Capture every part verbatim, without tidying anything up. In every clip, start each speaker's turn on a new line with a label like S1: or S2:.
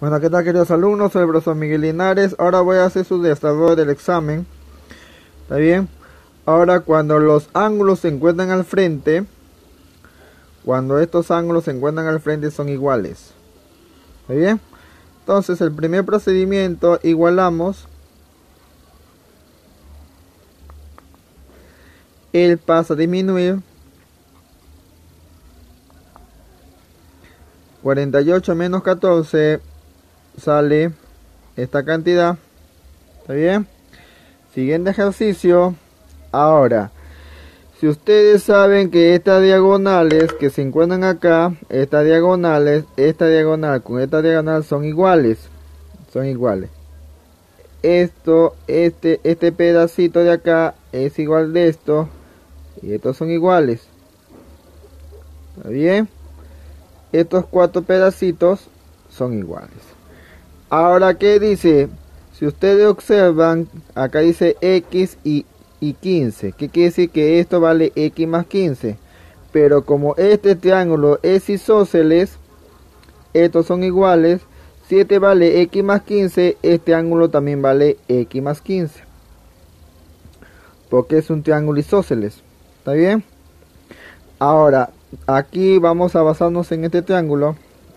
S1: Bueno, ¿qué tal, queridos alumnos? Soy el profesor Miguel Linares. Ahora voy a hacer su desarrollo del examen. ¿Está bien? Ahora, cuando los ángulos se encuentran al frente, cuando estos ángulos se encuentran al frente son iguales. ¿Está bien? Entonces, el primer procedimiento, igualamos. Él pasa a disminuir. cuarenta y ocho menos catorce sale esta cantidad. ¿Está bien? Siguiente ejercicio. Ahora, si ustedes saben que estas diagonales que se encuentran acá, estas diagonales, esta diagonal con esta diagonal son iguales. Son iguales. Esto, este, este pedacito de acá es igual de esto. Y estos son iguales. ¿Está bien? Estos cuatro pedacitos son iguales. Ahora, ¿qué dice? Si ustedes observan, acá dice X y, y quince. ¿Qué quiere decir? Que esto vale X más quince. Pero como este triángulo es isósceles, estos son iguales. Si este vale X más quince, este ángulo también vale X más quince. Porque es un triángulo isósceles. ¿Está bien? Ahora, aquí vamos a basarnos en este triángulo.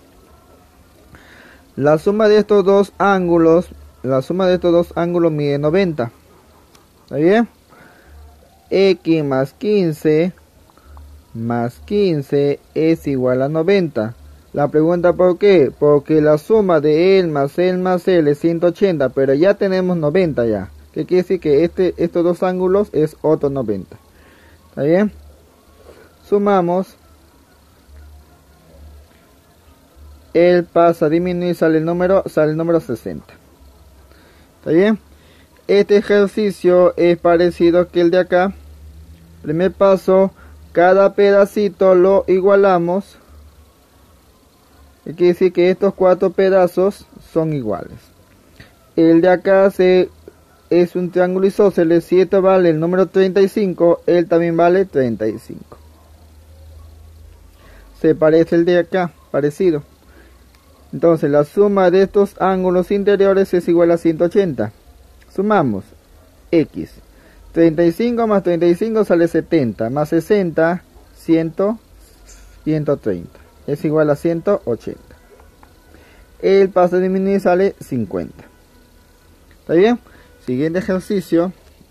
S1: La suma de estos dos ángulos, la suma de estos dos ángulos mide noventa. ¿Está bien? X más quince más quince es igual a noventa. La pregunta, ¿por qué? Porque la suma de él más él más él es ciento ochenta, pero ya tenemos noventa ya. ¿Qué quiere decir? Que este, estos dos ángulos es otro noventa. ¿Está bien? Sumamos. Él pasa a disminuir, sale el número, sale el número sesenta. ¿Está bien? Este ejercicio es parecido que el de acá. Primer paso, cada pedacito lo igualamos. Quiere decir que estos cuatro pedazos son iguales. El de acá se, es un triángulo isósceles. Si esto vale el número treinta y cinco, él también vale treinta y cinco. Se parece el de acá, parecido. Entonces la suma de estos ángulos interiores es igual a ciento ochenta. Sumamos X. treinta y cinco más treinta y cinco sale setenta. Más sesenta, cien, ciento treinta. Es igual a ciento ochenta. El paso a disminuir sale cincuenta. ¿Está bien? Siguiente ejercicio.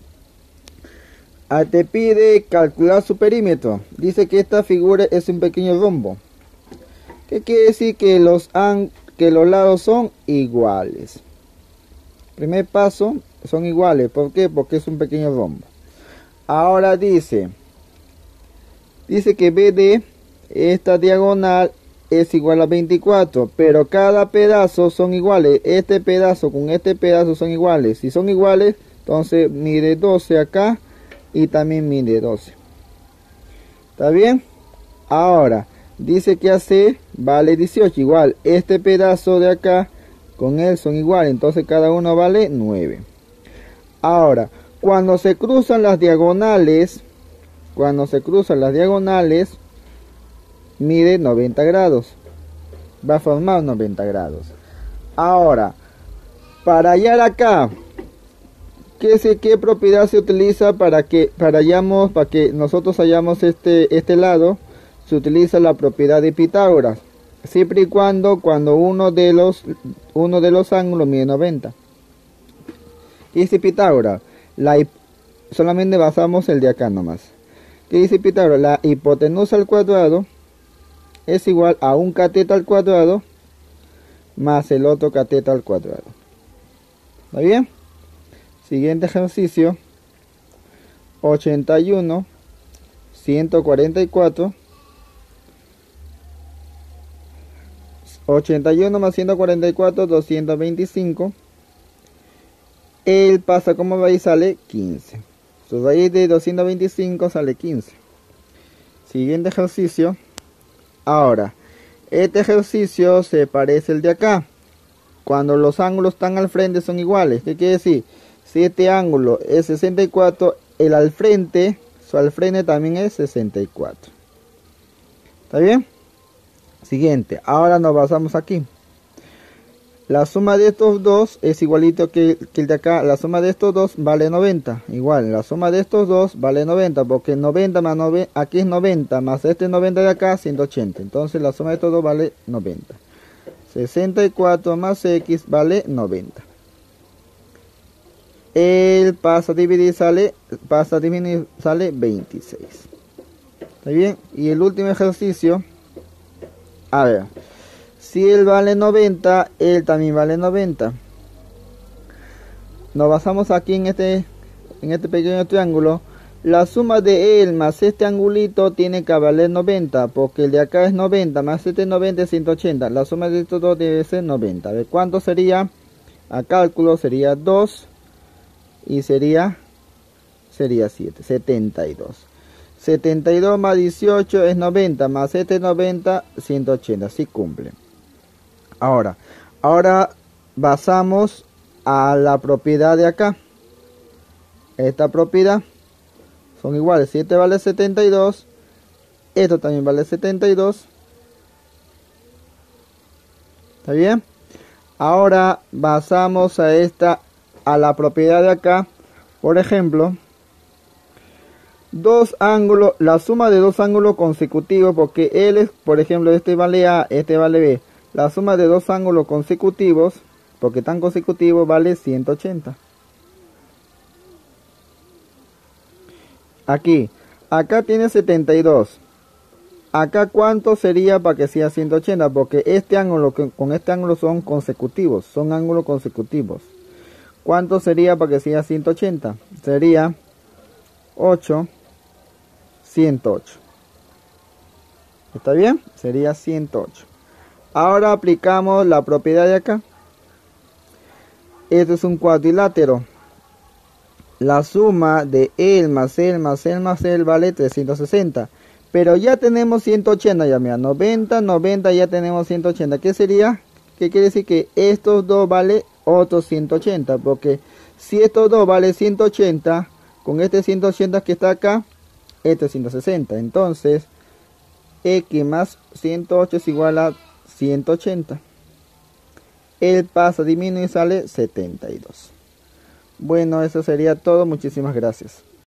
S1: Ah, te pide calcular su perímetro. Dice que esta figura es un pequeño rombo. ¿Qué quiere decir? Que los, que los lados son iguales. Primer paso, son iguales. ¿Por qué? Porque es un pequeño rombo. Ahora dice, dice que B D, esta diagonal es igual a veinticuatro, pero cada pedazo son iguales. Este pedazo con este pedazo son iguales. Si son iguales, entonces mide doce acá y también mide doce. ¿Está bien? Ahora, dice que A C vale dieciocho, igual. Este pedazo de acá con él son iguales, entonces cada uno vale nueve. Ahora, cuando se cruzan las diagonales, cuando se cruzan las diagonales, mide noventa grados. Va a formar noventa grados. Ahora, para hallar acá, ¿qué, se, qué propiedad se utiliza para que, para, hallamos, para que nosotros hallamos este, este lado? Se utiliza la propiedad de Pitágoras. Siempre y cuando, cuando uno de los, uno de los ángulos mide noventa. ¿Qué dice Pitágoras? La, solamente basamos el de acá nomás. ¿Qué dice Pitágoras? La hipotenusa al cuadrado es igual a un cateto al cuadrado más el otro cateto al cuadrado. ¿Está bien? Siguiente ejercicio. ochenta y uno, ciento cuarenta y cuatro. ochenta y uno más ciento cuarenta y cuatro, doscientos veinticinco. Él pasa como raíz, sale quince. Su raíz de doscientos veinticinco sale quince. Siguiente ejercicio. Ahora, este ejercicio se parece al de acá. Cuando los ángulos están al frente son iguales. ¿Qué quiere decir? Si este ángulo es sesenta y cuatro, el al frente, su al frente también es sesenta y cuatro. ¿Está bien? Siguiente, ahora nos basamos aquí. La suma de estos dos es igualito que, que el de acá. La suma de estos dos vale noventa. Igual, la suma de estos dos vale noventa. Porque noventa más noventa, aquí es noventa. Más este noventa de acá, ciento ochenta. Entonces la suma de estos dos vale noventa. sesenta y cuatro más X vale noventa. El pasa a dividir sale, pasa a dividir sale veintiséis. ¿Está bien? Y el último ejercicio. A ver. Si él vale noventa, él también vale noventa. Nos basamos aquí en este, en este pequeño triángulo. La suma de él más este angulito tiene que valer noventa, porque el de acá es noventa, más este noventa es ciento ochenta. La suma de estos dos debe ser noventa. A ver, ¿cuánto sería? A cálculo sería dos y sería, sería siete, setenta y dos. setenta y dos más dieciocho es noventa, más este noventa, ciento ochenta. Sí cumple. Ahora, ahora basamos a la propiedad de acá. Esta propiedad son iguales. Si este vale setenta y dos, esto también vale setenta y dos. ¿Está bien? Ahora basamos a esta, a la propiedad de acá. Por ejemplo, dos ángulos, la suma de dos ángulos consecutivos, porque él es, por ejemplo, este vale A, este vale B. La suma de dos ángulos consecutivos, porque están consecutivos, vale ciento ochenta. Aquí, acá tiene setenta y dos. Acá cuánto sería para que sea ciento ochenta, porque este ángulo con este ángulo son consecutivos, son ángulos consecutivos. ¿Cuánto sería para que sea ciento ochenta? Sería ocho, ciento ocho. ¿Está bien? Sería ciento ocho. Ahora aplicamos la propiedad de acá. Esto es un cuadrilátero. La suma de él más él más él más él vale trescientos sesenta. Pero ya tenemos ciento ochenta, ya mira, noventa, noventa, ya tenemos ciento ochenta. ¿Qué sería? ¿Qué quiere decir? Que estos dos vale otros ciento ochenta. Porque si estos dos vale ciento ochenta, con este ciento ochenta que está acá, este es ciento sesenta. Entonces, X más ciento ocho es igual a ciento ochenta. El pasa a disminuir y sale setenta y dos. Bueno, eso sería todo. Muchísimas gracias.